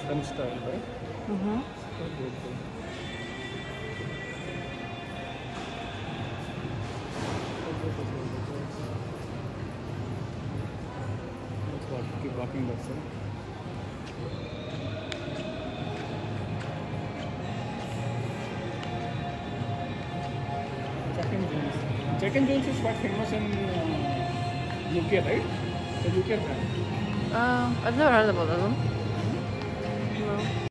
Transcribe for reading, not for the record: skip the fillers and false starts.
French style, right? Mm-hmm. So beautiful. Let's walk, keep walking that side. Jack and Jones. Jack and Jones is quite famous in UK, right? The UK brand. I've never heard about that one. No.